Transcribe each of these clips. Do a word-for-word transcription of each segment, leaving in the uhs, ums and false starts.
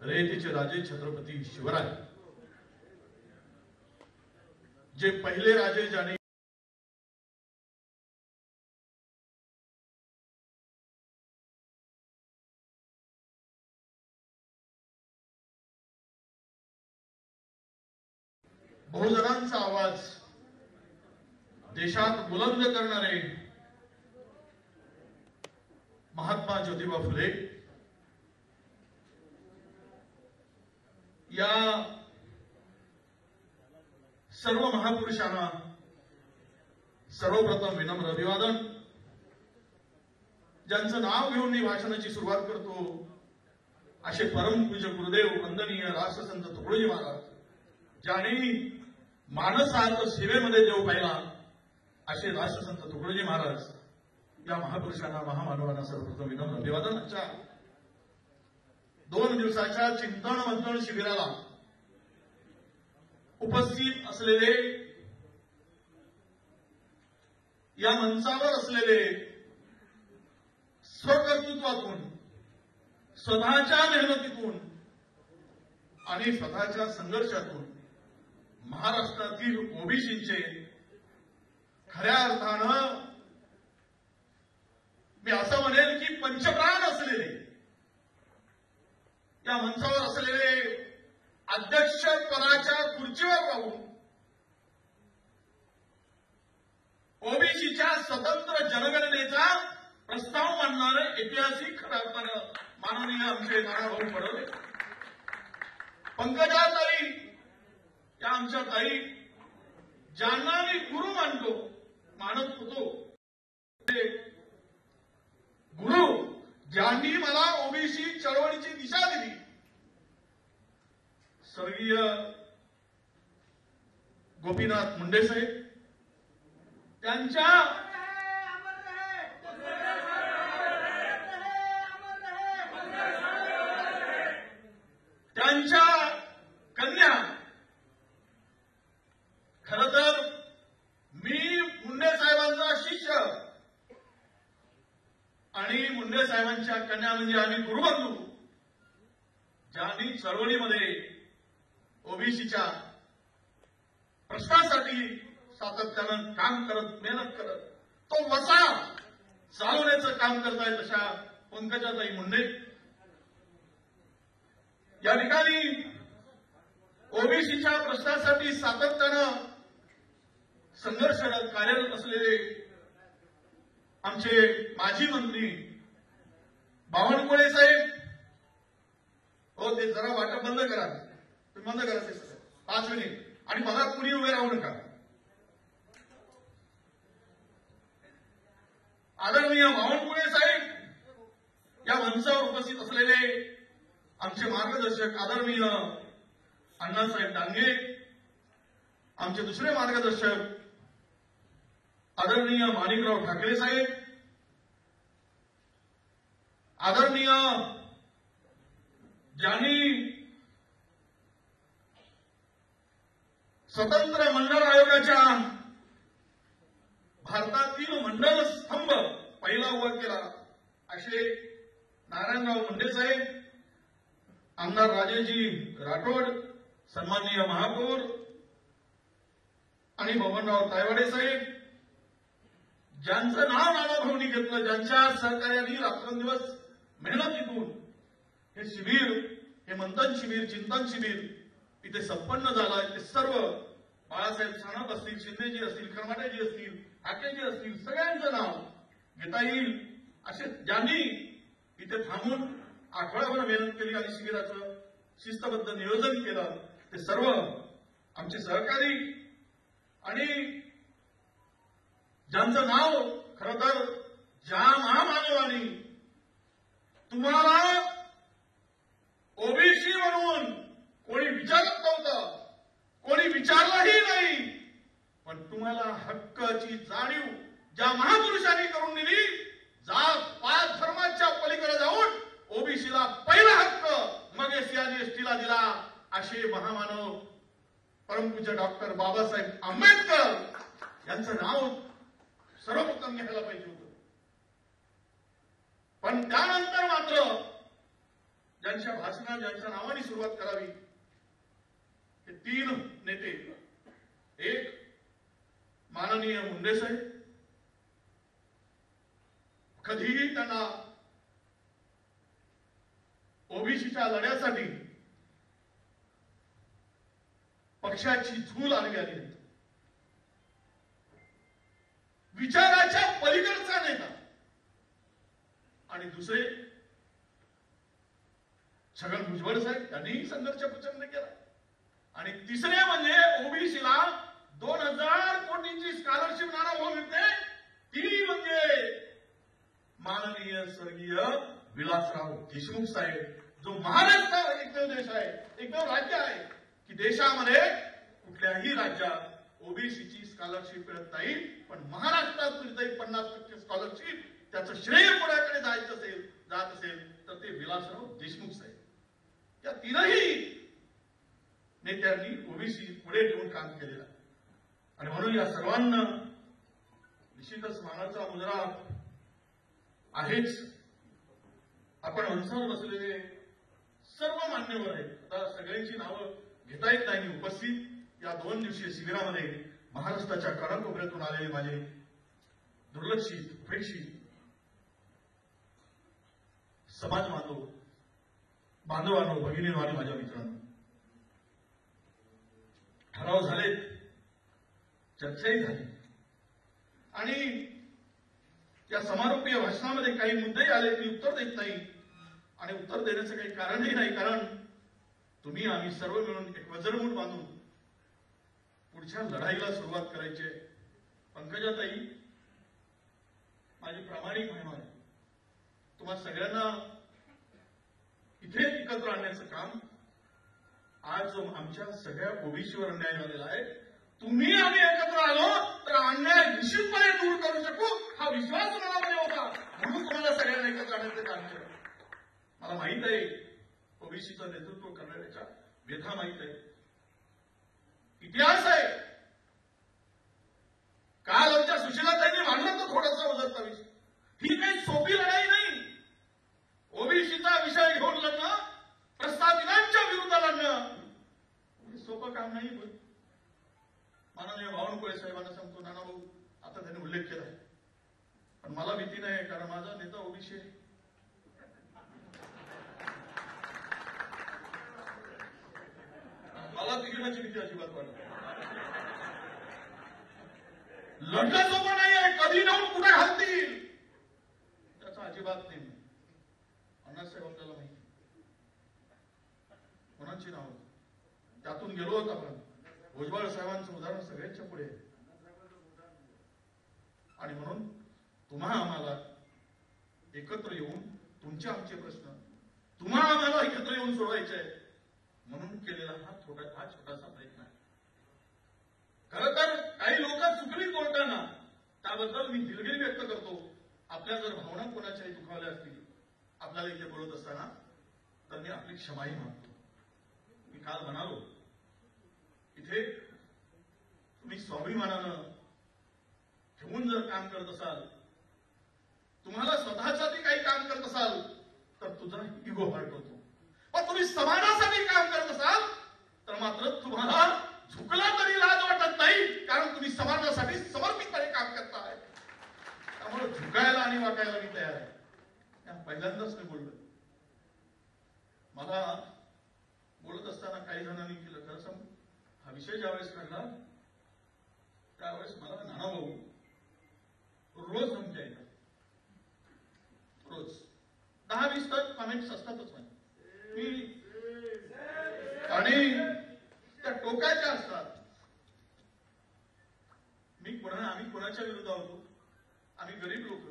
रयतेचे राजे छत्रपती शिवराय, जे पहिले राजे ज्याने बहुजनांचा आवाज देशात बुलंद करणारे महात्मा ज्योतिबा फुले या सर्व महापुरुषांना सर्वप्रथम विनम्र अभिवादन. ज्यांचं नाव घेऊन मी भाषणाची सुरुवात करतो असे परमपूज्य गुरुदेव वंदनीय राष्ट्रसंत तुकडोजी महाराज, ज्यांनी मानसार्थ सेवेमध्ये देव पाहिला असे राष्ट्रसंत तुकडोजी महाराज या महापुरुषांना महामानवांना सर्वप्रथम विनम्र अभिवादन. आजच्या दोन दिवसाच्या चिंतन मंथन शिबिराला उपस्थित असलेले, या मंचावर असलेले, स्वकर्तृत्वातून, स्वतःच्या मेहनतीतून आणि स्वतःच्या संघर्षातून महाराष्ट्रातील ओबीसींचे खऱ्या अर्थानं मी असं म्हणेल की पंचप्राण असलेले, या मंचावर असलेले, अध्यक्ष पदाच्या खुर्चीवर राहून ओबीसीच्या स्वतंत्र जनगणनेचा प्रस्ताव मांडणारे ऐतिहासिक खऱ्या अर्थानं माननीय आमचे नानाभाऊ पडोले, पंकजाताई या आमच्या ताई, ज्यांना मी गुरु मानतो, मानत होतो, गुरु ज्यांनी मला ओबीसी चळवळीची दिशा दिली, स्वर्गीय गोपीनाथ मुंडे साहेब, त्यांच्या त्यांच्या कन्या, खर तर मी मुंडे साहेबांचा शिष्य आणि मुंडे साहेबांच्या कन्या म्हणजे आम्ही गुरुबंधू, ज्यांनी चळवळीमध्ये ओबीसीच्या प्रश्नासाठी सातत्यानं काम करत, मेहनत करत तो वसा चालवण्याचं काम करतायत अशा पंकजाताई मुंडे. या ठिकाणी ओबीसीच्या प्रश्नासाठी सातत्यानं संघर्ष कार्यरत असलेले आमचे माजी मंत्री बावनकुळे साहेब, हो ते जरा वाटप बंद करा, तुम्ही बंद करा ते पाच मिनिट, आणि मला कुणी उभे राहू नका. आदरणीय बावनकुळे साहेब या मंचावर उपस्थित असलेले आमचे मार्गदर्शक आदरणीय अण्णासाहेब डांगे, आमचे दुसरे मार्गदर्शक आदरणीय माणिकराव ठाकरे साहेब, आदरणीय ज्यांनी स्वतंत्र मंडळ आयोगाच्या भारतातील मंडळ स्तंभ पहिला उभा केला असे नारायणराव मुंडे साहेब, आमदार राजेजी राठोड, सन्माननीय महापौर आणि बबनराव तायवाडे साहेब, ज्यांचं नाव नानाभाऊंनी घेतलं, ज्यांच्या सहकार्याने रात्रंदिवस मेहनतीतून हे शिबिर, हे मंथन शिबिर, चिंतन शिबिर इथे संपन्न झालं. ते सर्व बाळासाहेब सानप असतील, शिंदेजी असतील, खरमाटेजी असतील, आकेजी असतील, सगळ्यांचं नाव घेता येईल असे ज्यांनी इथे थांबून आठवड्याभर मेहनत केली आणि शिबिराचं शिस्तबद्ध नियोजन केलं, ते सर्व आमचे सहकारी आणि ज्यांचं नाव खरं तर ज्या महामानवानी तुम्हाला ओबीसी म्हणून कोणी विचारत नव्हतं, कोणी विचारलंही नाही, पण तुम्हाला हक्काची जाणीव ज्या महापुरुषांनी करून दिली, जात पात धर्माच्या पलीकडे जाऊन ओबीसीला पहिला हक्क, मग एससी आणि एसटीला दिला, असे महामानव परमपूज्य डॉक्टर बाबासाहेब आंबेडकर यांचं नाव सर्वप्रथम घ्यायला पाहिजे होतं. पण त्यानंतर मात्र ज्यांच्या भाषणात ज्यांच्या नावाने सुरुवात करावी हे तीन नेते, एक माननीय मुंडे साहेब, कधीही त्यांना ओबीसीच्या लढ्यासाठी पक्षाची झूल आली आली नाही, विचाराच्या पलीकडचा नेता. आणि दुसरे छगन भुजबळ साहेब, त्यांनीही संघर्ष प्रचंड केला. आणि तिसरे म्हणजे ओबीसीला दोन हजार कोटींची स्कॉलरशिप नाना भाऊ मिळते, ती म्हणजे माननीय स्वर्गीय विलासराव देशमुख साहेब, जो महाराष्ट्र एकमेव देश आहे, एकमेव राज्य आहे की देशामध्ये कुठल्याही राज्यात ओबीसीची स्कॉलरशिप मिळत नाही, पण महाराष्ट्रात मिळते पन्नास टक्के स्कॉलरशिप. त्याचं श्रेय कोणाकडे जायचं असेल जात असेल तर ते विलासराव देशमुख साहेब. या तीनही नेत्यांनी ओबीसी पुढे ठेवून काम केलेलं आहे. आणि म्हणून या सर्वांना निश्चितच मानाचा मुजरा आहेच. आपण अंसावर बसलेले सर्व मान्यवर आहेत, आता सगळ्यांची नावं घेता येत नाही. उपस्थित या दोन दिवसीय शिबिरामध्ये महाराष्ट्राच्या कानाकोपऱ्यातून आलेले माझे दुर्लक्षित, उपेक्षित समाज बांधव बांधवांनो, भगिनींनो आणि माझ्या मित्रांनो, ठराव झालेत, चर्चाही झाली आणि या समारोपीय भाषणामध्ये काही मुद्दे आले, मी उत्तर देत नाही. आणि उत्तर देण्याचं काही कारणही नाही, कारण तुम्ही आम्ही सर्व मिळून एक वज्रमूठ बांधून पुढच्या लढाईला सुरुवात करायची आहे. पंकजाताई माझी प्रामाणिक बहीण आहे. तुम्हा सगळ्यांना इथे एकत्र आणण्याचं काम आज आमच्या सगळ्या ओबीसीवर अन्याय झालेला आहे. तुम्ही आम्ही एकत्र आलो तर अन्याय निश्चितपणे दूर करू शकू, हा विश्वास मनामध्ये होता, म्हणून तुम्हाला सगळ्यांना एकत्र आणण्याचं काम केलं. मला माहित आहे ओबीसीचं नेतृत्व करण्याच्या व्यथा माहित आहे, इतिहास आहे. काल आमच्या सुशीलाताईंनी मांडलं तर थोडासा उजळता विषय. ही काही सोपी लढाई नाही. ओबीसीचा विषय घेऊन लढणं, प्रस्तावितांच्या विरुद्ध लढणं हे सोपं काम नाही. माननीय बावनकुळे साहेबांना सांगतो, नाना भाऊ आता त्यांनी उल्लेख केला आहे, पण मला भीती नाही, कारण माझा नेता ओबीसी आहे. मला तिकिटाची भीती अजिबात वाटत नाही. लढणं सोपं नाही आहे, कधी जाऊन कुठे घालतील त्याचा अजिबात नाही. अण्णासाहेब आपल्याला माहिती कोणाची नाव त्यातून गेलो होतो आपण. भुजबळ साहेबांचं उदाहरण सगळ्यांच्या पुढे आहे. आणि म्हणून तुम्हा आम्हाला एकत्र येऊन तुमचे आमचे प्रश्न तुम्हा आम्हाला एकत्र येऊन सोडवायचे आहे, म्हणून केलेला हा छोटा हा छोटासा प्रयत्न आहे. खरं तर काही लोक चुकली कोर्टांना, त्याबद्दल मी दिलगिरी व्यक्त करतो. आपल्या जर भावना कोणाच्याही दुखावल्या असतील आपल्याला इथे बोलत असताना, तर मी आपली क्षमाही मागतो. मी काल म्हणालो, इथे तुम्ही स्वाभिमानानं ठेवून जर काम करत असाल, तुम्हाला स्वतःसाठी काही काम करत असाल तर तुझा इगो हर्ट होतो. पण तुम्ही समाजासाठी काम करत असाल तर मात्र तुम्हाला झुकला तरी लाज वाटत नाही, कारण तुम्ही समाजासाठी समर्पितपणे काम करताय. त्यामुळे झुकायला आणि वाटायला मी तयार आहे. पहिल्यांदाच मी बोललो. मला बोलत असताना काही जणांनी केलं, खरं सांगू, हा विषय ज्यावेळेस काढला त्यावेळेस मला नाना भाऊ रोज धमक्या येतात, रोज दहा वीस तर कमेंट्स असतातच नाही. मी आणि त्या टोकाच्या असतात. मी कोणा आम्ही कोणाच्या विरुद्ध होतो? आम्ही गरीब लोक,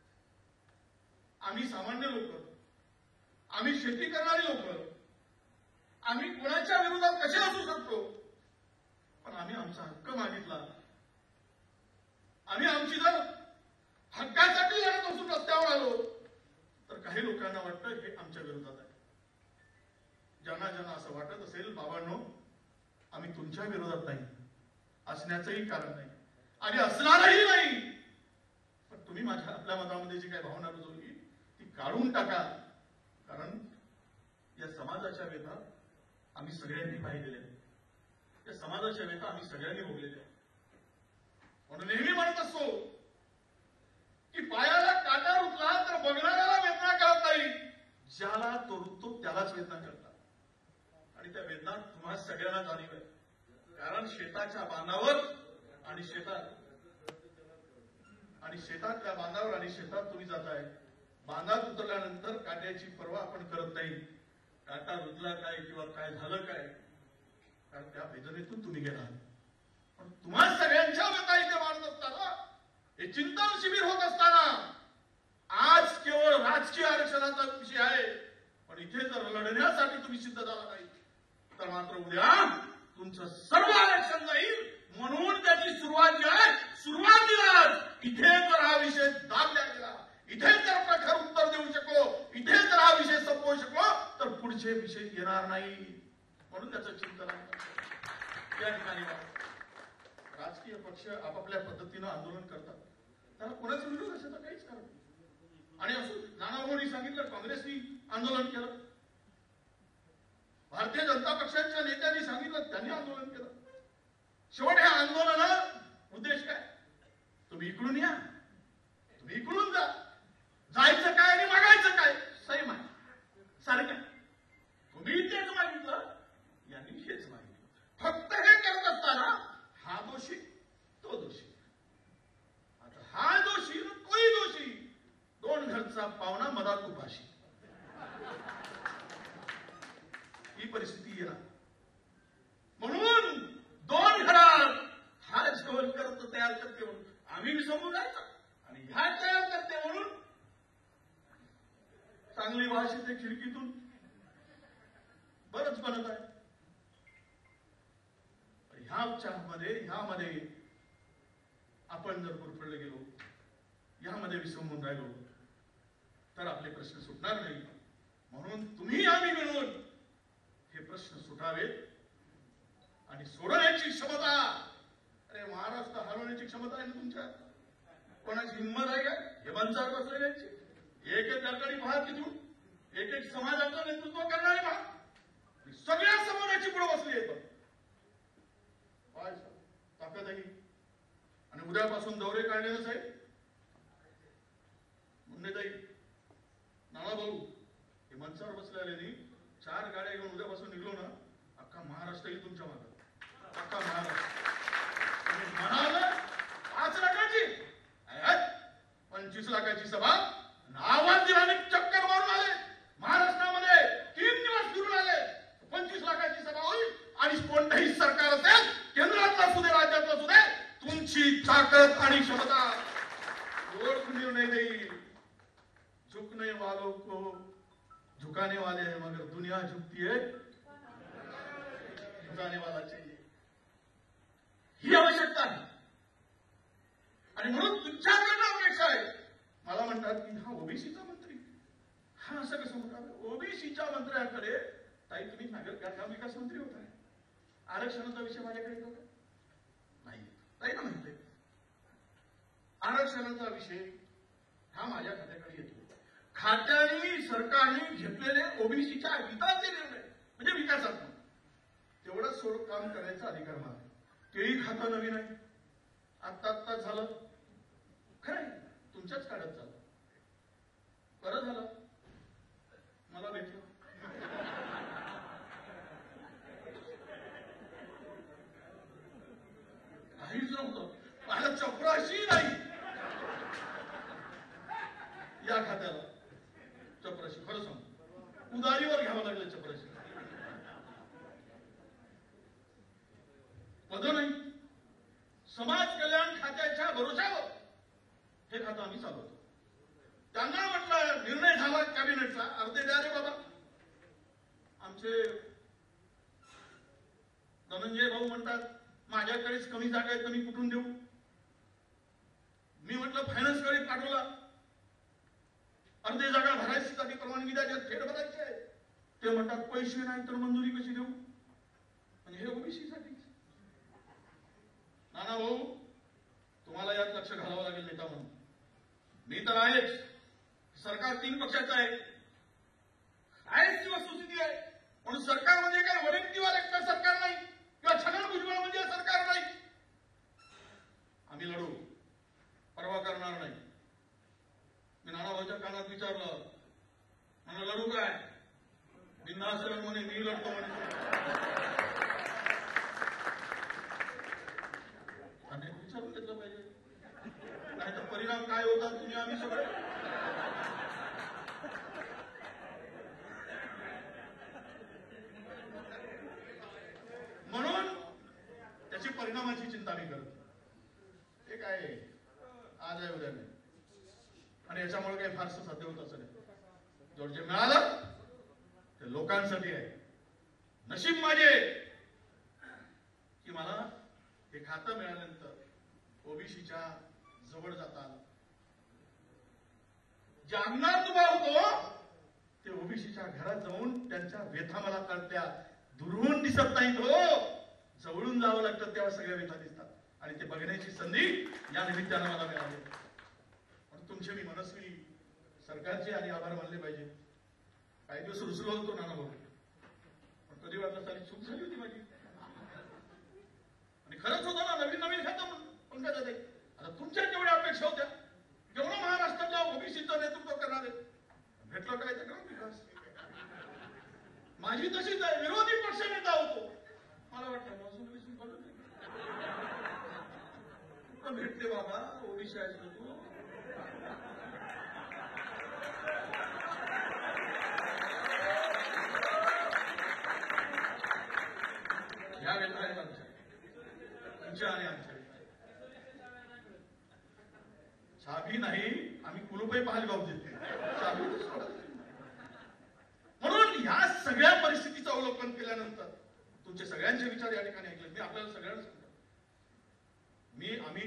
आम्ही सामान्य लोक, आम्ही शेती करणारी लोक, आम्ही कोणाच्या विरोधात कसे असू शकतो? पण आम्ही आमचा हक्क मागितला. आम्ही आमची जर हक्कासाठी लढत असून रस्त्यावर आलो तर काही लोकांना वाटतं हे आमच्या विरोधात आहे. ज्यांना ज्यांना असं वाटत असेल, बाबांनो, आम्ही तुमच्या विरोधात नाही, असण्याचंही कारण नाही आणि असणारही नाही. पण तुम्ही माझ्या आपल्या मतामध्ये जी काही भावना रुजवली ती काढून टाका, कारण या समाजाच्या वेदना आम्ही सगळ्यांनी पाहिलेल्या, या समाजाच्या वेदना आम्ही सगळ्यांनी भोगलेल्या. म्हणून नेहमी म्हणत असतो की पायाला काटा रुतला तर बघणाऱ्याला वेदना कळत नाही, ज्याला तो रुततो त्यालाच वेदना कळतात. आणि त्या वेदना तुम्हा सगळ्यांना जाणीव आहे. कारण शेताच्या बांधावर आणि शेतात आणि शेतातल्या बांधावर आणि शेतात तुम्ही जाताय. बांधात उतरल्यानंतर काट्याची पर्वा आपण करत नाही. काटा रुतला काय किंवा काय झालं काय, कारण त्या वेदनेतून तुम्ही गेला. पण तुम्हा सगळ्यांच्या व्यथा इथे मानत असताना, हे चिंतन शिबिर होत असताना, आज केवळ राजकीय आरक्षणाचा विषय आहे, पण इथे जर लढण्यासाठी तुम्ही सिद्ध झाला नाही तर मात्र उद्या तुमचं सर्व आरक्षण जाईल. म्हणून त्याची सुरुवात जी आहे, सुरुवातीलाच इथे जर हा विषय दाबला गेला, इथे जर प्रखर उत्तर देऊ शकलो, इथे जर हा विषय संपवू शकलो तर पुढचे विषय येणार नाही. म्हणून त्याचं चिंतन या ठिकाणी राजकीय पक्ष आपापल्या पद्धतीनं आंदोलन करतात, त्याला कोणाचा विरोध असायचा काहीच कारण नाही. आणि असं नानाभाऊंनी सांगितलं, काँग्रेसनी आंदोलन केलं, भारतीय जनता पक्षाच्या नेत्यांनी सांगितलं, त्यांनी आंदोलन केलं. शेवट ह्या आंदोलनाचा उद्देश काय? तुम्ही इकडून या, तुम्ही इकडून जा, जायचं काय आणि मागायचं काय सेम आहे, सारखं. तुम्ही तेच मागितलं, यांनी हेच मागितलं. फक्त हे करत असताना हा दोषी तो दोषी, आता हा दोषी तोही दोषी, दोन घरचा पाहुणा मधात उपाशी, ही परिस्थिती येणार. म्हणून दोन घरात हा जेवण करतो, तयार करते म्हणून आम्ही विसंबून जायचं आणि ह्या तयार करते म्हणून चांगली वास येते खिडकीतून, बरंच बनत आहे. ह्याच्यामध्ये ह्यामध्ये आपण जर गुरफडले गेलो, यामध्ये विसंबून राहिलो तर आपले प्रश्न सुटणार नाही. म्हणून तुम्ही आम्ही मिळून हे प्रश्न सुटावेत आणि सोडवण्याची क्षमता, अरे महाराष्ट्र हलवण्याची क्षमता आहे ना तुमच्या? कोणाची हिंमत आहे का? हे मंचावर बसलेल्यांची एक एक दरकडी पहा, तिथून एक एक समाजाचं नेतृत्व करणारे पहा, सगळ्या समाजाची पुढे बसली येतं. ताकद आहे. आणि उद्यापासून दौरे काढलेलंच आहे. मुन्नेताई, नानाभाऊ हे मंचावर बसलेले चार गाड्या घेऊन उद्यापासून निघलो ना, अख्खा महाराष्ट्र येईल तुमच्या मागे, अख्खा महाराष्ट्र. म्हणाल पाच लाखाची पंचवीस लाखाची सभा, आवाज दिला चक्कर मारून आले महाराष्ट्रामध्ये, तीन दिवस फिरून आले, पंचवीस लाखाची सभा होईल. आणि कोणतंही सरकार असेल, केंद्रातला असू दे राज्यातला असू दे, तुमची ताकद आणि क्षमता ओळख निर्णय देईल. झुकने वालों को झुकाने वाले हैं, मगर दुनिया झुकती है झुकाने वाला चाहिए, ही आवश्यकता आहे. आणि म्हणून तुमच्याकडनं अपेक्षा आहे. मला म्हणतात की हा ओबीसीचा मंत्री, हा असं कसं म्हणतात? ओबीसीच्या मंत्र्याकडे ताई तुम्ही नागरिक विकास मंत्री होता, आरक्षणाचा विषय माझ्याकडे येतो का? नाही. ताई ना म्हणते आरक्षणाचा विषय हा माझ्या खात्याकडे येतो. खात्याने सरकारने घेतलेले ओबीसीच्या हिताचे निर्णय म्हणजे विकासात्मक, तेवढंच सोड काम करण्याचा अधिकार मला. तेही खातं नवीन आहे, आत्ता आत्ता झालं, खरंय तुमच्याच काळात झालं, बरं झालं मला भेटलं. काहीच नव्हतं, माझ्या चपराशी नाही या खात्याला. चपराशी खरं सांगतो, उदारीवर घ्यावं लागलं चपराशी. पद नाही, समाज कल्याण खात्याच्या भरोशावर हे खातं आम्ही चालवतो. त्यांना म्हटलं निर्णय झाला कॅबिनेटचा, अर्धे द्या रे बाबा. आमचे धनंजय भाऊ म्हणतात माझ्याकडेच कमी जागा आहे तर मी कुठून देऊ. मी म्हटलं फायनान्सकडे पाठवला, अर्धे जागा भरायची परवानगी द्या, थेट भरायची आहे. ते म्हणतात पैसे नाही तर मंजुरी कशी देऊ. आणि हे ओबीसीसाठी. नाना भाऊ तुम्हाला यात लक्ष घालावं लागेल नेता म्हणून. मी तर आहेच, सरकार तीन पक्षाचं आहे आहेच ती वस्तुस्थिती आहे. म्हणून सरकारमध्ये काय वडेट्टीवार एकटा सरकार नाही किंवा छगन भुजबळ म्हणजे सरकार नाही. आम्ही लढू, परवा करणार नाही. मी नानाभाऊच्या कानात विचारलं, मला लढू काय? बिनधास्त लढ म्हणे, मी लढतो म्हणे. आणि विचारून घेतलं पाहिजे, नाही तर परिणाम काय होतात तुम्ही आम्ही सगळे. म्हणून त्याची परिणामाची चिंता मी करतो. हे काय आज आहे उद्या नाही, आणि याच्यामुळे काही फारसं साध्य होत असं नाही. जेवढं जे मिळालं ते लोकांसाठी आहे. नशीब माझे की मला हे खातं मिळाल्यानंतर ओबीसीच्या जवळ जाता आलं. जे अंगणात उभा होतो ते ओबीसीच्या घरात जाऊन त्यांच्या व्यथा मला कळत्या. दुरून दिसत नाहीत हो, जवळून जावं लागतं तेव्हा सगळ्या व्यथा दिसतात. आणि ते बघण्याची संधी या निमित्तानं मला मिळाली. पण तुमचे मी मनस्वी सरकारचे आणि आभार मानले पाहिजे. काही दिवस रुसलो होतो नाना भाऊ, पण कधी वाटलं सारी चूक झाली होती माझी. आणि खरंच होतं ना, नवीन नवीन खातं पंकजा ताई. आता तुमच्या जेवढ्या अपेक्षा होत्या, जेवढं महाराष्ट्राच्या ओबीसीचं नेतृत्व करणारे भेटलं काय तर विकास. माझी तशीच आहे, विरोधी पक्ष नेता होतो. मला वाटतं भेटते बाबा ओबीसी आहेस तू. ह्या व्यथा आहेत आमच्या, तुमच्या आणि आमच्या. चाबी नाही, आम्ही कुलूपही पाहायला गाव देते. म्हणून ह्या सगळ्या परिस्थितीचं अवलोकन केल्यानंतर तुमचे सगळ्यांचे विचार या ठिकाणी ऐकले. मी आपल्याला सगळ्यांना सांगतो, मी आम्ही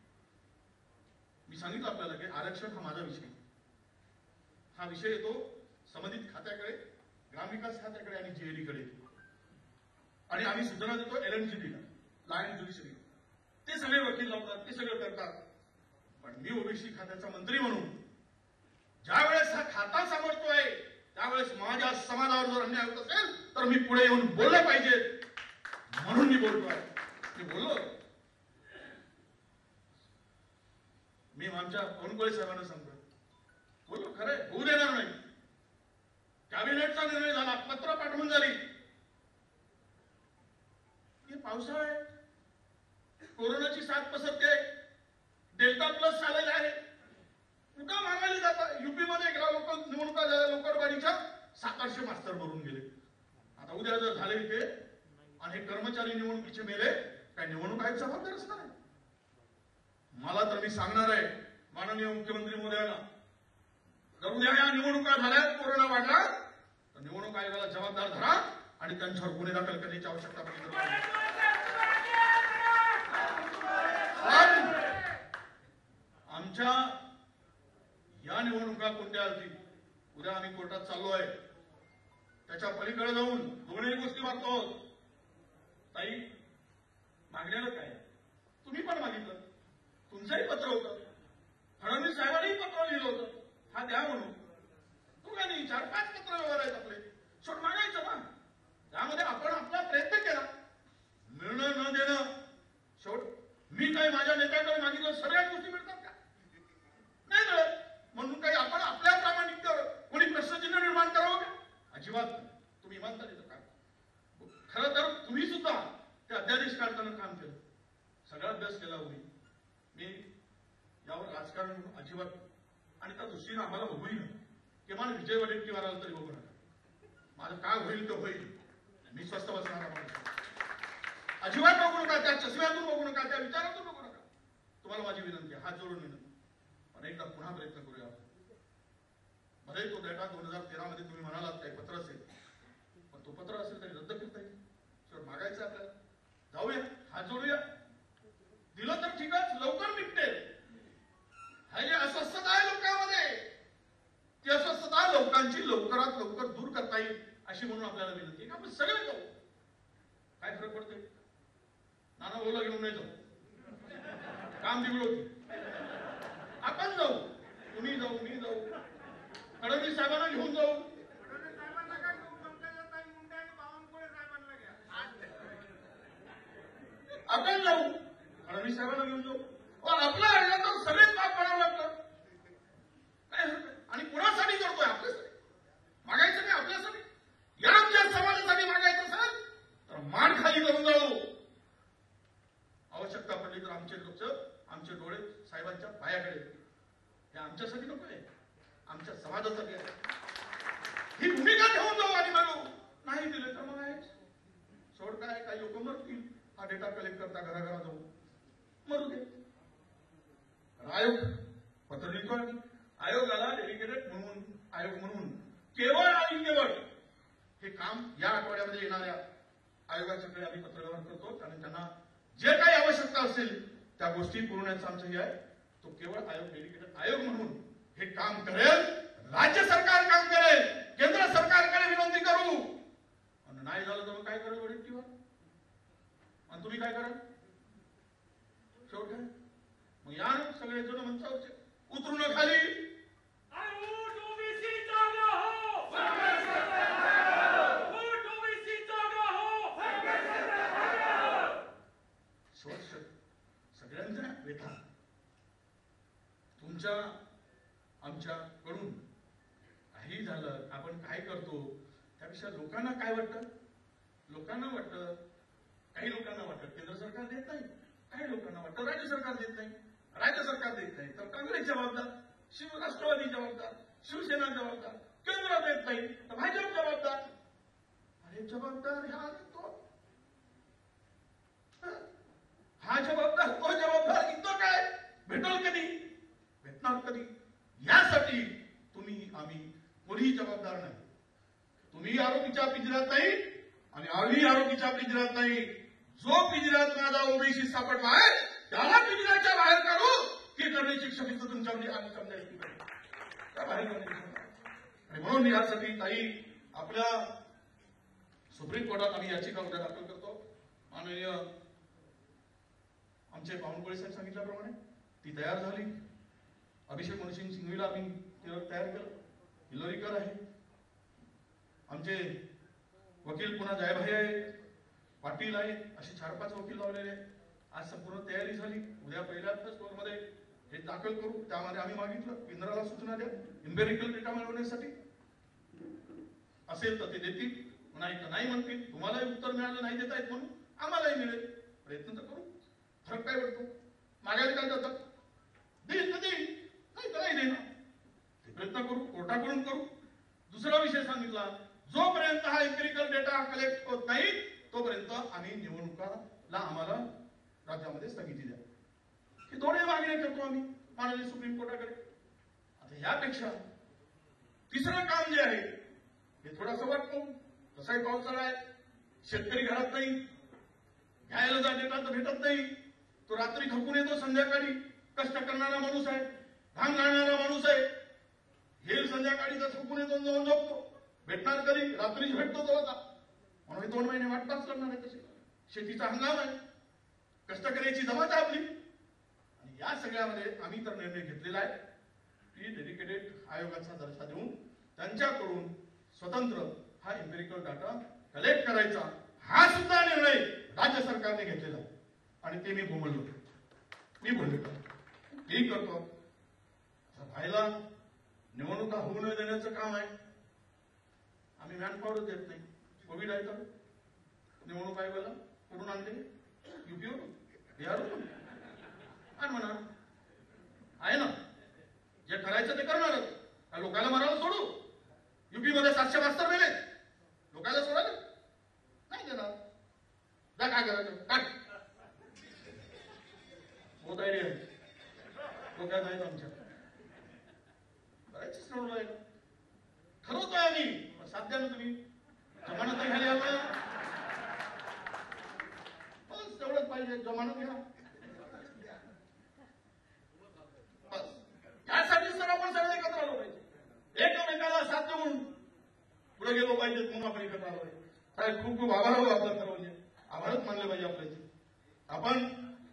मी सांगितलं आपल्याला की आरक्षण हा माझा विषय. हा विषय येतो संबंधित खात्याकडे, ग्रामविकास खात्याकडे आणि जीएडी कडे. आणि आम्ही सूचना देतो एल एन जी डी ला, लायन ज्युडिशरी. ते सगळे वकील लावतात, ते सगळं करतात. पण मी ओबीसी खात्याचा मंत्री म्हणून ज्या वेळेस हा खाता समोरतोय त्यावेळेस माझ्या समाजावर जर अन्याय होत असेल तर मी पुढे येऊन बोललं पाहिजे. म्हणून मी बोलतोय. मी बोललो, मी आमच्या कोणकोळे साहेबांना सांगतो, बोललो खरंय, होऊ देणार नाही. कॅबिनेटचा निर्णय झाला, पत्र पाठवून झाली. हे पावसाळा आहे, कोरोनाची साथ पसरते, डेल्टा प्लस आलेला आहे. कुठं मागायला जातात. युपी मध्ये लोक निवडणुका झाल्या, लोकरवाडीच्या सात आठशे मास्तर भरून गेले. आता उद्या जर झाले इथे आणि हे कर्मचारी निवडणुकीचे मेले, काय निवडणूक आयोग जबाबदार असणार आहे? मला तर मी सांगणार आहे माननीय मुख्यमंत्री महोदयांना, जर उद्या या निवडणुका झाल्या, कोरोना वाढला, तर निवडणूक आयोगाला जबाबदार धरा आणि त्यांच्यावर गुन्हे दाखल करण्याची आवश्यकता पडली. आमच्या या निवडणुका कोणत्या असतील, उद्या आम्ही कोर्टात चाललो आहे, त्याच्या पलीकडे जाऊन दोन्ही गोष्टी मागतो आहोत. ताई, मागण्याला काय, तुम्ही पण मागितलं, तुमचंही पत्र होतं, फडणवीस साहेबांनीही पत्र लिहिलं होतं, हा द्या म्हणून. तू काय नाही, चार पाच पत्र व्यवहार आहेत आपले, शेवट मागायचं ना. त्यामध्ये आपण आपला प्रयत्न केला, मिळणं न देणं. शेवट मी काय माझ्या नेत्याकडे मागितलं, सगळ्याच गोष्टी मिळतात का? नाही मिळत. म्हणून काही आपण आपल्या प्रामाणिकतेवर कोणी प्रश्नचिन्ह निर्माण करावं का? अजिबात. तुम्ही इमानदारीचं काम, खरं तर तुम्ही सुद्धा ते अध्यादेश काढताना काम केलं, सगळा अभ्यास केला होईल. मी यावर राजकारण अजिबात, आणि त्या दृष्टीनं आम्हाला बघूही नाही. किमान विजय वडेट्टीवार आला तरी बघू नका. माझं काय होईल ते होईल, मी स्वस्थ बसणार माणूस. अजिबात बघू नका, त्या चष्म्यातून बघू नका, त्या विचारातून बघू नका. तुम्हाला माझी विनंती, हात जोडून विनंती, अनेकदा पुन्हा प्रयत्न करूया. भले तो डेटा दोन हजार तेरा मध्ये तुम्ही म्हणालात काही पत्र असेल, पण तो पत्र असेल तरी रद्द करता येईल. शेवट मागायचं आपल्याला, जाऊया, हात जोडूया. दिलं तर ठीकच, लवकर मिटते. हे जे अस्वस्थता आहे लोकांमध्ये, ती अस्वस्थता लोकांची लवकरात लवकर दूर करता येईल अशी म्हणून आपल्याला विनंती आहे. आपण सगळे जाऊ, काय फरक पडतोय? नाना बोला घेऊन नाही जाऊ, काम बिघडवते. आपण जाऊ, तुम्ही जाऊ, मी जाऊ, फडणवीस साहेबांना घेऊन जाऊ, फडणवीस साहेबांना घेऊन जाऊ. आपला आहे तर सगळेच काम करावं लागतं काय आणि कुणासाठी करतोय? आपल्यासाठी मागायचं नाही, आपल्यासाठी या समाजासाठी मागायचं असेल तर मान खाली करून जाऊ. आवश्यकता पडली तर आमचे लक्ष आमचे डोळे साहेबांच्या पायाकडे, हे आमच्यासाठी नको आहे, आमच्या समाजासाठी आहे. ही भूमिका ठेवून जाऊ आणि म्हणू नाही दिले तर मग आहे सोड. काय काही लोक मरतील हा डेटा कलेक्ट करता घराघरा जाऊन मरू दे. आयोग पत्र लिहितो आम्ही आयोगाला डेडिकेटेड म्हणून आयोग म्हणून केवळ आणि केवळ हे काम या आठवड्यामध्ये येणाऱ्या आयोगाच्याकडे आम्ही पत्रव्यवहार करतो आणि त्यांना जे काही आवश्यकता असेल त्या गोष्टी पुरवण्याचं आमचं हे आहे. तो केवळ आयोग डेडिकेटेड आयोग म्हणून हे काम करेल. राज्य सरकार काम करेल, केंद्र सरकारकडे विनंती करू आणि नाही झालं तर मग काय करेल वडील किंवा आणि तुम्ही काय कराल शेवट काय मग या सगळे जण मंचावरचे उतरून खाली सगळ्यांच्या व्यथा तुमच्या आमच्याकडून काही झालं आपण काय करतो त्यापेक्षा लोकांना काय वाटतं? लोकांना वाटतं, काही लोकांना वाटतं केंद्र सरकार देत नाही, काही लोकांना वाटतं राज्य सरकार देत नाही. राज्य सरकार देत नाही तर काँग्रेस जबाबदार, शिव राष्ट्रवादी जबाबदार, शिवसेना जबाबदार, केंद्र देत नाही तर भाजप जबाबदार. अरे जबाबदार ह्या तो हा जबाबदार तो जबाबदार इथं काय भेटल कधी, भेटणार कधी? यासाठी तुम्ही आम्ही कोणीही जबाबदार नाही. तुम्ही आरोपीच्या पिंजऱ्यात नाही आणि आम्ही आरोपीच्या पिंजऱ्यात नाही. जो पिंजऱ्यात माझा ओबीसी सापडला आहे त्याला पिंजऱ्याच्या बाहेर काढू ही करण्याची क्षमता तुमच्यामध्ये आम्ही समजायची त्या बाहेर आणि म्हणून यासाठी ताई आपल्या सुप्रीम कोर्टात आम्ही याचिका उद्या दाखल करतो. माननीय आमचे बावनकुळे साहेब सांगितल्याप्रमाणे ती तयार झाली. अभिषेक मनुसिंग सिंघवीला आम्ही तयार केलं. हिलोरीकर आहे, आमचे वकील पुन्हा जयभाई आहे, पाटील आहे, असे चार पाच वकील लावलेले आहेत. आज संपूर्ण तयारी झाली. उद्या पहिल्याच फ्लोअरमध्ये हे दाखल करू. त्यामध्ये आम्ही मागितलं केंद्राला सूचना द्या इम्पेरिकल डेटा मिळवण्यासाठी असेल तर ते देतील, नाही तर नाही म्हणतील. तुम्हालाही उत्तर मिळालं नाही देता येत म्हणून आम्हालाही मिळेल. प्रयत्न तर करू. फरक काय पडतो? मागायला काय जातात? देईल तर देईल, नाही तर नाही देणार. ते प्रयत्न करू, कोर्टाकडून करू. दुसरा विषय सांगितला, जोपर्यंत हा एम्पिरिकल डेटा कलेक्ट होत नाही तोपर्यंत आम्ही निवडणुकाला आम्हाला राज्यामध्ये स्थगिती द्या. हे दोन्ही मागण्या करतो आम्ही माननीय सुप्रीम कोर्टाकडे. आता यापेक्षा तिसरं काम जे आहे हे थोडंसं वाटतं. तसाही पावसाळा आहे, शेतकरी घरात नाही, घ्यायला जा डेटा तर भेटत नाही. तो रात्री थकून येतो, संध्याकाळी कष्ट करणारा माणूस आहे, घाम घालणारा माणूस आहे. हे संध्याकाळी तर थकून येतो, जाऊन झोपतो. भेटणार कधी? रात्रीच भेटतो तो आता. म्हणून दोन महिने वाटताच करणार आहे. तसे शेतीचा हंगाम आहे, कष्ट करायची जमात आहे आपली. आणि या सगळ्यामध्ये आम्ही तर निर्णय घेतलेला आहे की डेडिकेटेड आयोगाचा दर्जा देऊन त्यांच्याकडून स्वतंत्र हा एम्पिरिकल डाटा कलेक्ट करायचा हा सुद्धा निर्णय राज्य सरकारने घेतलेला आहे. आणि ते मी बोललो मी बोललो तेही करतो. व्हायला निवडणुका होऊ न देण्याचं काम आहे. आम्ही मॅनपॉवर देत नाही. कोविड आहे तर निवडणूक आयोगाला कुठून आणले? युपीवरून, बिहारवरून आणि म्हणा आहे ना, जे करायचं ते करणारच. लोकांना मारायला सोडू? युपी मध्ये सातशे बहात्तर मेले, लोकांना सोडायला नाही देणार. जा काय करायचं काय होत आहे रे डोक्यात आहेत आमच्या करायचीच ठरवलं आहे. ठरवतोय आम्ही साध्या ना तुम्ही जमानत घ्यायला यावं बस तेवढंच पाहिजे. जमानत घ्या बस. यासाठीच तर आपण सगळे एकत्र आलो पाहिजे. एकमेकाला साथ देऊन पुढे गेलो पाहिजे म्हणून आपण एकत्र आलो पाहिजे. काय खूप खूप आभार हो आपलं सर्वांचे. आभारच मानले पाहिजे आपल्याचे. आपण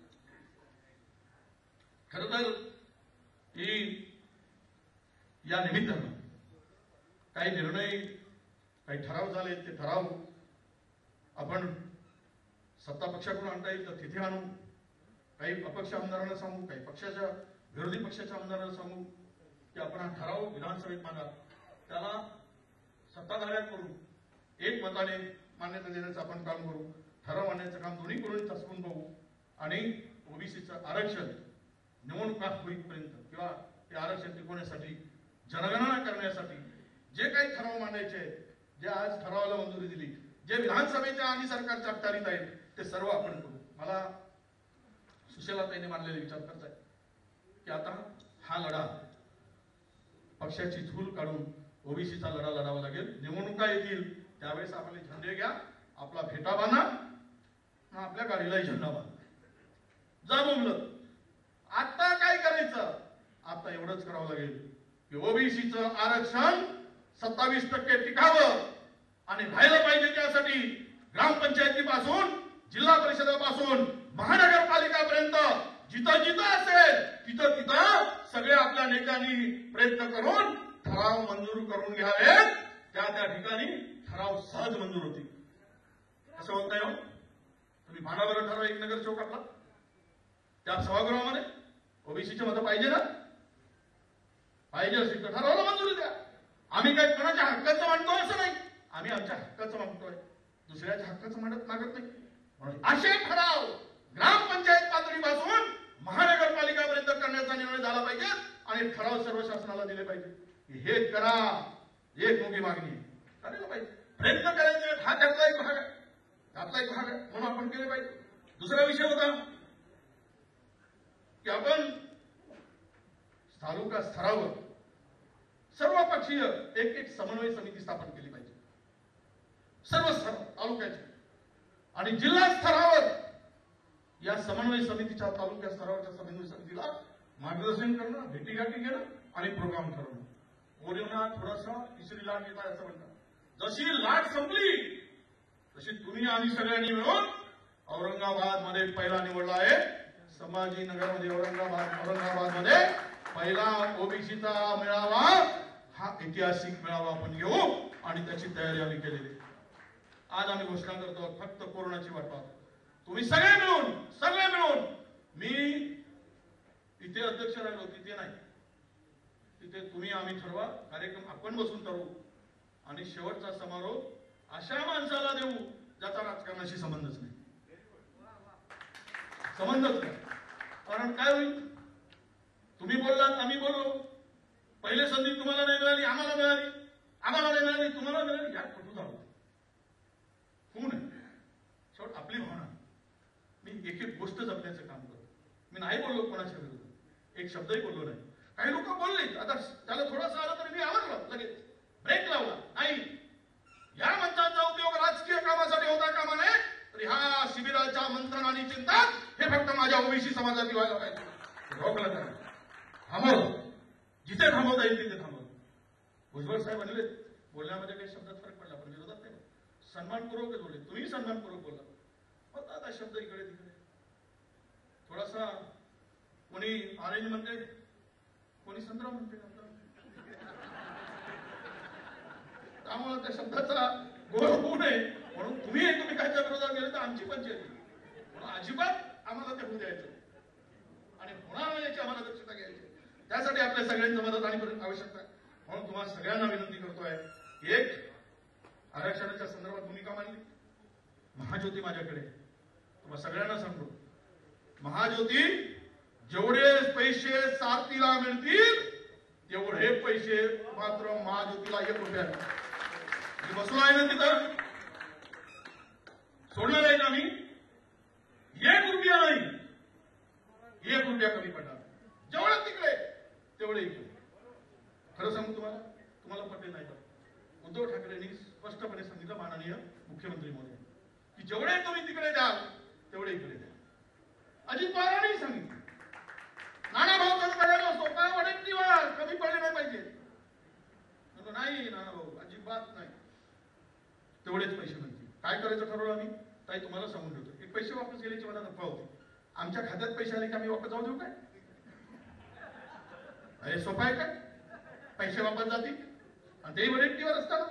खर तर ही या निमित्तानं काही निर्णय काही ठराव झाले ते ठराव आपण सत्ता पक्षाकडून आणता येईल तर तिथे आणू. काही अपक्ष आमदारांना सांगू, काही पक्षाच्या विरोधी पक्षाच्या आमदारांना सांगू की आपण हा ठराव विधानसभेत मांडा, त्याला सत्ताधाऱ्यांकडून एक मताने मान्यता देण्याचं आपण काम करू, ठराव आणण्याचं काम दोन्ही करून चसकून बघू आणि ओबीसीचं आरक्षण निवडणुका होईपर्यंत किंवा ते आरक्षण टिकवण्यासाठी जनगणना करण्यासाठी जे काही ठराव मांडायचे, जे आज ठरावाला मंजुरी दिली, जे विधानसभेच्या आणि सरकारच्या अखत्यारीत आहेत, ते सर्व आपण करू. मला सुशीलाताईने मांडलेले विचार करताय की आता हा लढा पक्षाची झूल काढून ओबीसीचा लढा लढावा लागेल. निवडणुका येतील त्यावेळेस आपले झेंडे घ्या, आपला फेटा बांधा, आपल्या गाडीलाही झेंडा बांधा. जा बोललं. आता काय करायचं? आता एवढंच करावं लागेल की ओबीसीचं आरक्षण सत्तावीस टक्के टिकावं आणि राहिलं पाहिजे. त्यासाठी ग्रामपंचायतीपासून जिल्हा परिषदेपासून महानगरपालिकापर्यंत जिथं जिथं असेल तिथं तिथं सगळे आपल्या नेत्यांनी प्रयत्न करून ठराव मंजूर करून घ्यावेत. त्या त्या ठिकाणी ठराव सहज मंजूर होतील. असं होत नाही हो. तुम्ही भांडावर ठराव एक नगर चौक आपला त्या सभागृहामध्ये ओबीसीचे मतं पाहिजे ना, पाहिजे असेल तर ठरावाला मंजुरी द्या. आम्ही काही कोणाच्या हक्काचं मांडतो असं नाही, आम्ही आमच्या हक्काचं मागतोय, दुसऱ्याच्या हक्काचं मांडत मागत नाही. म्हणून असे ठराव ग्रामपंचायत पातळीपासून महानगरपालिकापर्यंत करण्याचा निर्णय झाला पाहिजे आणि ठराव सर्व शासनाला दिले पाहिजे. हे करा, एक मोठी मागणी करायला पाहिजे. प्रयत्न करायचे हा त्यातला एक भाग आहे, त्यातला एक भाग आहे म्हणून आपण केले पाहिजे. दुसरा विषय होता की आपण तालुका स्तरावर सर्व पक्षीय एक एक समन्वय समिती स्थापन केली पाहिजे, सर्व स्तर तालुक्याची. आणि जिल्हा स्तरावर या समन्वय समितीच्या तालुक्या स्तरावरच्या समन्वय समितीला मार्गदर्शन करणं, भेटीगाठी घेणं आणि प्रोग्राम ठरवणं. कोरोना थोडासा तिसरी लाट येत आहे असं म्हणतात. जशी लाट संपली तशी तुम्ही आम्ही सगळ्यांनी मिळून औरंगाबाद मध्ये पहिला निवडला आहे. संभाजीनगरमध्ये औरंगाबाद औरंगाबाद मध्ये पहिला ओबीसीचा मेळावा, हा ऐतिहासिक मेळावा आपण घेऊ आणि त्याची तयारी आम्ही केलेली. आज आम्ही घोषणा करतो, फक्त कोरोनाची वाट पाहतो. तुम्ही सगळे मिळून सगळे मिळून मी इथे अध्यक्ष राहिलो, तिथे नाही, तिथे तुम्ही आम्ही ठरवा, कार्यक्रम आपण बसून ठरवू आणि शेवटचा समारोप अशा माणसाला देऊ ज्याचा राजकारणाशी संबंधच नाही, संबंधच नाही. कारण काय होईल? तुम्ही बोललात, आम्ही बोललो, पहिले संधी तुम्हाला नाही मिळाली, आम्हाला मिळाली, आम्हाला नाही मिळाली, तुम्हाला मिळाली, यात कुठं झालं? कोण आहे? शेवट आपली भावना. मी एक एक गोष्ट जपण्याचं काम करतो. मी नाही बोललो कोणाच्या विरोधात, एक शब्दही बोललो नाही. काही लोक बोलले, आता त्याला थोडंसं आलं तरी मी आवडलं, लगेच ब्रेक लावला. नाही, या मंचाचा उपयोग राजकीय कामासाठी होता कामा नये, तर ह्या शिबिराच्या मंथन आणि चिंतन हे फक्त माझ्या ओबीसी समाजातील व्हायला पाहिजे. रोखलं तर थांबव, जिथे थांबवता येईल तिथे थांबव. भुजबळ साहेब म्हणले बोलण्यामध्ये काही शब्दात फरक पडला, पण विरोधात नाही, सन्मानपूर्वक बोलले. तुम्ही सन्मानपूर्वक बोला, मग आता शब्द इकडे तिकडे थोडासा, कोणी ऑरेंज म्हणते, कोणी संत्रा म्हणते. त्यामुळे त्या शब्दाचा गोळ होऊ नये म्हणून तुम्ही तुम्ही कायच्या विरोधात गेले तर आमची पंचायत, म्हणून अजिबात आम्हाला ते होऊ द्यायचं आणि होणार नाही याची आम्हाला दक्षता घ्यायची. त्यासाठी आपल्या सगळ्यांचं मदत आणि आवश्यकता आहे. म्हणून तुम्हाला सगळ्यांना विनंती करतोय, एक आरक्षणाच्या संदर्भात भूमिका मांडली. महाज्योती माझ्याकडे, तुम्हाला सगळ्यांना सांगतो, महाज्योती जेवढे पैसे सारथीला मिळतील तेवढे पैसे मात्र महाज्योतीला एक रुपया बसलो आहे ना, तिथं सोडणार आहे का मी? एक रुपया नाही, एक रुपया कमी पडणार. जेवढं तिकडे तेवढे इकडे. खरं सांगू तुम्हाला, तुम्हाला पटेल नाही तर उद्धव ठाकरेंनी स्पष्टपणे सांगितलं, माननीय मुख्यमंत्री महोदय, की जेवढे तुम्ही तिकडे द्याल तेवढे इकडे द्या. अजित पवारांनी सांगितलं, नाना भाऊ तर पडायला असतो का वडील कमी पडले नाही पाहिजे. नाही नाना भाऊ, अजिबात नाही, तेवढेच पैसे मिळतील. काय करायचं ठरवलं आम्ही? ताई तुम्हाला सांगून ठेवतो, एक पैसे वापस गेल्याची मला नफा होती. आमच्या खात्यात पैसे आले की आम्ही वापस जाऊ देऊ काय? अरे सोपं आहे काय? पैसे वापस जातील आणि तेही वडेट्टीवर असतात.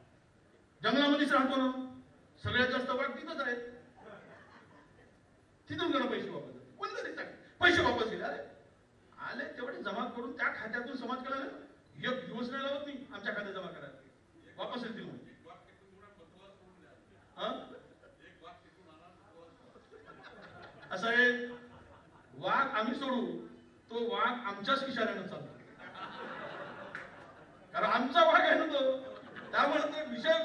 जंगलामध्येच राहतो ना, सगळ्यात जास्त वाट तिथंच आहे. तिथून गण पैसे वापस देतात. कोणतरी सांग पैसे वापस दिले. अरे आले तेवढे जमा करून त्या खात्यातून समाज करायला एक दिवस नाही लावत नाही आमच्या खात्यात जमा करायला वापस येतील म्हणून. असं आहे वाघ आम्ही सोडू तो वाघ आमच्याच इशाऱ्यानं चालतो कारण आमचा वाघ आहे ना तो. त्यामुळे तो विषय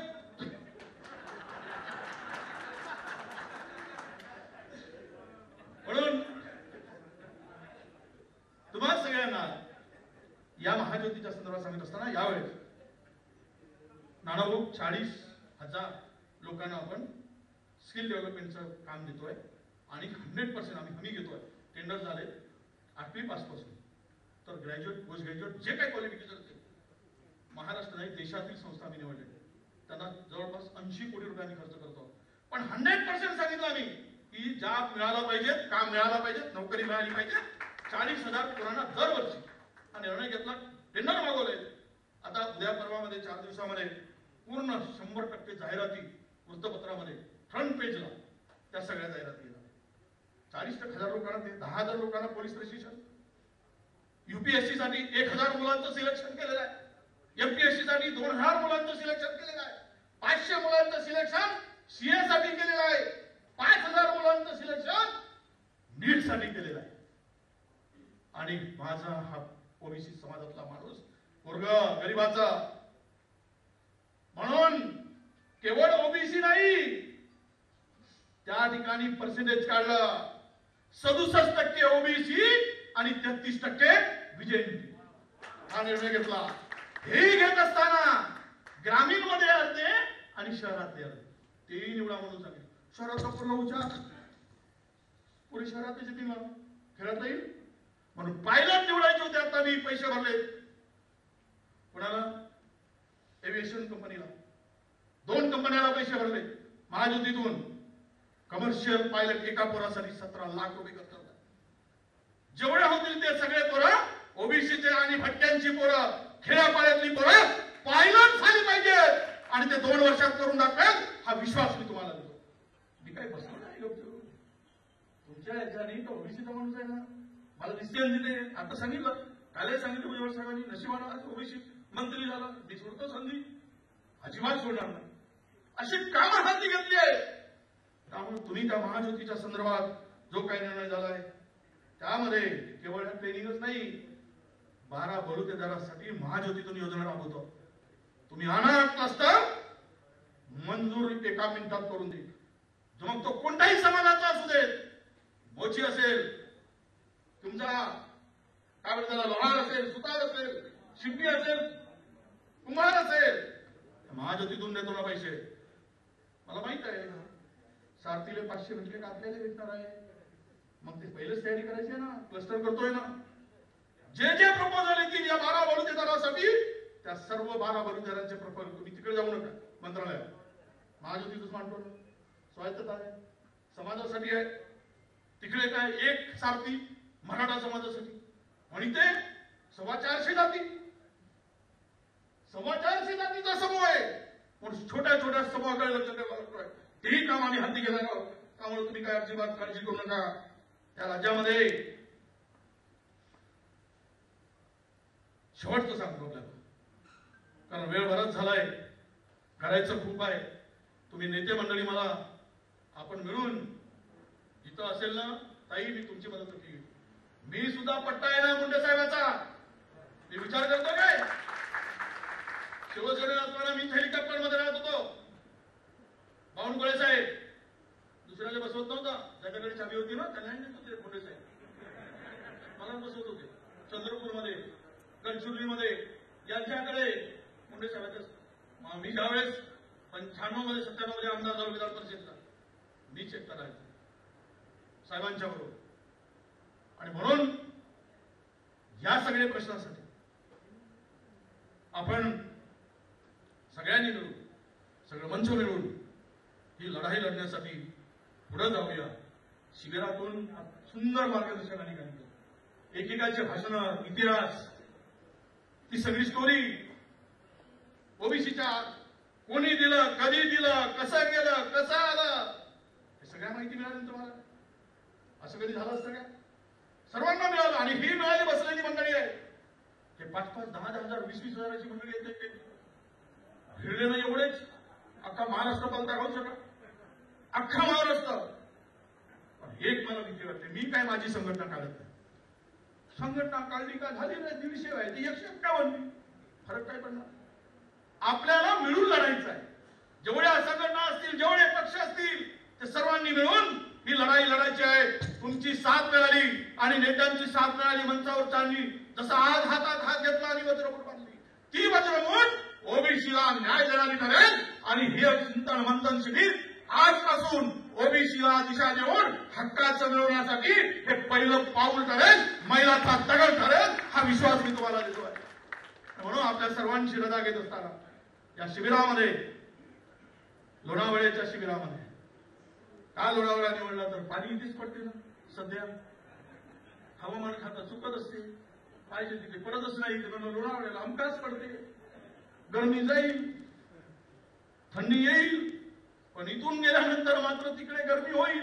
म्हणून तुम्हाला सगळ्यांना या महाज्योतीच्या संदर्भात सांगत असताना यावेळेस नानाभाऊ चाळीस हजार लोकांना आपण स्किल डेव्हलपमेंटचं काम देतोय आणि हंड्रेड पर्सेंट आम्ही हमी घेतोय. टेंडर झाले आठवी पास पासून तर ग्रॅज्युएट पोस्ट ग्रॅज्युएट जे काही क्वालिफिकेशन असेल महाराष्ट्र नाही देशातील संस्था आम्ही निवडले त्यांना जवळपास ऐंशी कोटी रुपयांनी खर्च करतो. पण हंड्रेड पर्सेंट सांगितलं आम्ही की जॉब मिळाला पाहिजे काम मिळाला पाहिजे नोकरी मिळाली पाहिजे. चाळीस हजार पोरांना दरवर्षी हा निर्णय घेतला. टेंडर मागवले. आता उद्या परवामध्ये चार दिवसामध्ये पूर्ण शंभर टक्के जाहिराती वृत्तपत्रामध्ये फ्रंट पेजला त्या सगळ्या जाहिराती येणार. चाळीस टक्के हजार लोकांना ते दहा हजार लोकांना पोलीस प्रशिक्षण. युपीएससी साठी एक हजार मुलांचं सिलेक्शन केलेलं आहे. एमपीएससी साठी दोन हजार मुलांचं सिलेक्शन केलेलं आहे. पाचशे मुलांचं सिलेक्शन सीए साठी केलेलं आहे. पाच हजार मुलांचं सिलेक्शन नीट साठी केलेलं आहे. आणि माझा हा ओबीसी समाजातला माणूस वर्ग गरीबाचा म्हणून केवळ ओबीसी नाही त्या ठिकाणी पर्सेंटेज काढलं. सदुसष्ट टक्के ओबीसी आणि तेहतीस टक्के विजय हा निर्णय घेतला. हे घेत असताना ग्रामीण मध्ये असते आणि शहरातले असते तेही निवडा म्हणून सांगितलं. शहरातला पूर्ण उच्चार पुढे शहरात येतील खेळात येईल म्हणून पायलट निवडायचे होते. आता मी पैसे भरले कोणाला एव्हिएशन कंपनीला दोन कंपन्याला पैसे भरले महाज्योतीतून. कमर्शियल पायलट एका पोरासाठी सतरा लाख रुपये खर्च होतात. जेवढे होतील ते सगळे पोरं ओबीसीचे आणि भटक्यांची पोरं खेड्यापाड्यातली पोरं पायलट झाली पाहिजेत आणि ते दोन वर्षात करून दाखवेल हा विश्वास मी तुम्हाला देतो. मी काय बसलो नाही तुमच्या याच्याने तो ओबीसीचा माणूस आहे ना मला दिसते तिथे आता सांगितलं कालही सांगितलं भुजबळ साहेबांनी नशिबाला ओबीसी मंत्री झाला. मी सोडतो संधी अजिबात सोडणार नाही. अशी कामं हाती घेतली आहे. त्यामुळे तुम्ही त्या महाज्योतीच्या संदर्भात जो काही निर्णय झालाय त्यामध्ये केवळ ट्रेनिंगच नाही बारा बलुतेदारांसाठी महाज्योतीतून योजना राबवतो. तुम्ही अनाथ असता मंजूर एका मिनिटात करून देईल. मग तो कोणताही समाजाचा असू देत मोची असेल तुमचा काय म्हणतात त्याला लोहार असेल सुतार असेल शिंपी असेल कुंभार असेल महाज्योतीतून देतो ना पैसे. मला माहित आहे सारथीले पाचशे भेटले का आपल्याला भेटणार आहे. मग ते पहिलेच तयारी करायची आहे ना क्लस्टर करतोय ना. जे जे प्रपोजल येतील या बारा बलुतेदारासाठी त्या सर्व बारा बलुतेदारांचे प्रपोजल तुम्ही तिकडे जाऊ नका मंत्रालयात महाज्योतीतून मांडतो स्वायत्तता आहे समाजासाठी आहे. तिकडे काय एक सारथी मराठा समाजासाठी आणि ते सव्वा चारशे जाती सव्वा चारशे जातीचा समूह आहे. पण छोट्या छोट्या समूहाकडे लक्ष द्यावं लागतोय. तेही काम आम्ही हाती घेणार आहोत. त्यामुळे तुम्ही काय अजिबात काळजी करू नका. त्या राज्यामध्ये शेवटचं सांगतो आपल्याला कारण वेळ बराच झालाय करायचं खूप आहे. तुम्ही नेते मंडळी मला आपण मिळून इथं असेल ना ताई मी तुमची मदत केली. मी सुद्धा पट्टा आहे ना मुंडे साहेबाचा. मी विचार करतो काय शिवसेनेत असताना मी हेलिकॉप्टर मध्ये राहत होतो. बावनकुळे साहेब दुसऱ्याला बसवत नव्हता. ज्याच्याकडे चाबी होती ना त्यांना होते मुंडे साहेब मला बसवत होते. चंद्रपूरमध्ये गडचिरोलीमध्ये यांच्याकडे मुंडे साहेबांच्या मी ज्यावेळेस पंच्याण्णव मध्ये सत्त्याण्णव मध्ये आमदार झालो विधान परिषदला मी चेक करायचो साहेबांच्या बरोबर. आणि म्हणून या सगळ्या प्रश्नांसाठी आपण सगळ्यांनी मिळून सगळं मंच मिळून ही लढाई लढण्यासाठी पुढे जाऊया. शिबिरातून सुंदर मार्गदर्शन आणि सांगितलं. एकेकाचे भाषण इतिहास ती सगळी स्टोरी ओबीसीच्या कोणी दिलं कधी दिलं कसं गेलं कसं आलं हे सगळ्या माहिती मिळाली तुम्हाला. असं कधी झालं असतं का? सर्वांना मिळालं आणि ही मिळाली बसलेली मंडळी आहे. हे पाच पाच दहा दहा हजार वीस वीस हजाराची मंडळी येते. फिरले ना एवढेच अख्खा महाराष्ट्र पलटा राहू शका, अख्खा महाराष्ट्र. एक मला भीती वाटते, मी काय माझी संघटना काढत नाही. संघटना काढली का झाली नाही, दीडशे व्हायची एकशे एक्कावन्न, फरक काय पडणार? आपल्याला मिळून लढायचं आहे. जेवढ्या संघटना असतील, जेवढे पक्ष असतील, ते सर्वांनी मिळून ही लढाई लढायची आहे. तुमची साथ मिळाली आणि नेत्यांची साथ मिळाली, मंचावर चालली. जसं आज हातात हात घेतला आणि वज्रमूठ बांधली, ती वज्रमूठ ओबीसीला न्याय देणारी ठरेल. आणि हे चिंतन मंथन शिबिर आजपासून ओबीसीला दिशा देऊन हक्काचं मिळवण्यासाठी हे पहिलं पाऊल ठरेल, मैलाचा दगड ठरेल, हा विश्वास मी तुम्हाला देतो आहे. म्हणून आपल्या सर्वांची रजा घेत असताना या शिबिरामध्ये, लोणावळ्याच्या शिबिरामध्ये, का लोणावळा निवडला तर पाणी इथेच पडते ना. सध्या हवामान खातं चुकत असते, पाहिजे तिथे पडतच नाही. लोणावळ्याला हमखास पडते. गरमी जाईल, थंडी येईल, पण इथून गेल्यानंतर मात्र तिकडे गरमी होईल.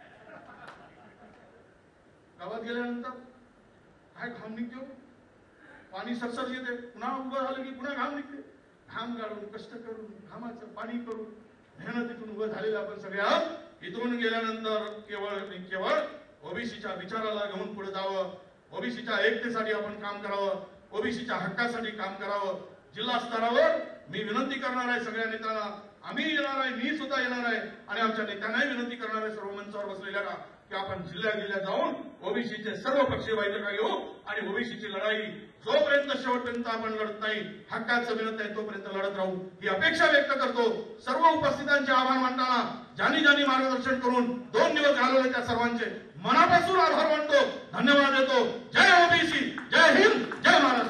गावात गेल्यानंतर काय घाम निघतो, पाणी सरसर येते, पुन्हा उभं झालं की पुन्हा घाम निघते. घाम गाळून, कष्ट करून, घामाचं पाणी करून, मेहनतीतून उभं झालेलं आपण सगळे आहोत. इथून गेल्यानंतर केवळ केवळ ओबीसीच्या विचाराला घेऊन पुढे जावं, ओबीसीच्या एकतेसाठी आपण काम करावं, ओबीसीच्या हक्कासाठी काम करावं. जिल्हा स्तरावर मी विनंती करणार आहे सगळ्या नेत्यांना, आम्ही येणार आहे, मी सुद्धा येणार आहे आणि आमच्या नेत्यांनाही विनंती करणार आहे सर्व मंचावर बसलेल्या की आपण जिल्ह्या जिल्ह्यात जाऊन ओबीसीचे सर्व पक्षीय बैठका घेऊ आणि ओबीसीची लढाई जोपर्यंत शेवटपर्यंत आपण लढत नाही, हक्काचं मिळत नाही, तोपर्यंत लढत राहू ही अपेक्षा व्यक्त करतो. सर्व उपस्थितांचे आभार मानताना ज्यांनी ज्यांनी मार्गदर्शन करून दोन दिवस घालवले त्या सर्वांचे मनापासून आभार मानतो, धन्यवाद देतो. जय ओबीसी, जय हिंद, जय महाराष्ट्र.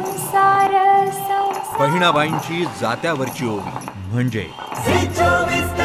बहिणाबाईंची जात्यावरची ओवी म्हणजे